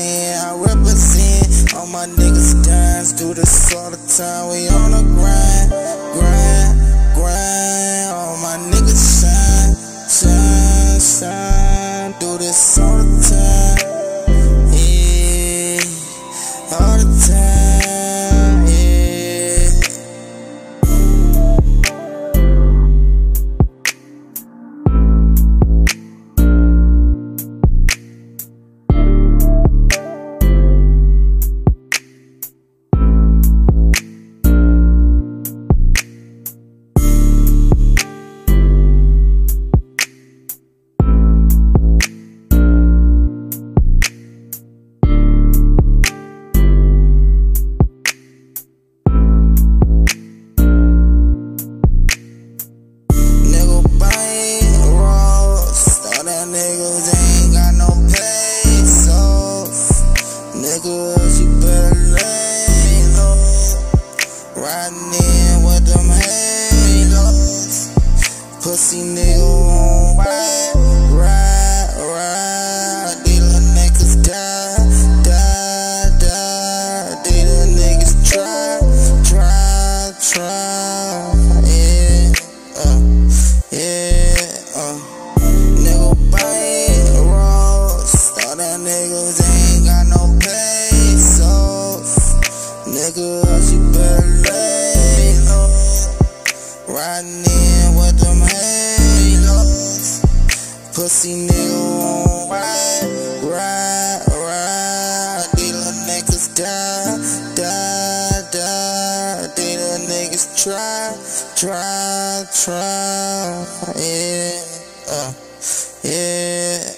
in, I represent. All my niggas dance, do this all the time. We on the grind, grind, grind. All my niggas shine, shine, shine. Do this all the time, yeah, all the time, yeah. Niggas ain't got no pesos. Niggas, you better lay low. Riding in with them halos. Pussy nigga won't ride, ride, ride. These little niggas die, die, die. These little niggas try, try, try. Yeah, yeah, niggas ain't got no pesos. Niggas, you better lay low. Riding in with them halos. Pussy nigga won't ride, ride, ride. These little niggas die, die, die. These little niggas try, try, try. Yeah, yeah.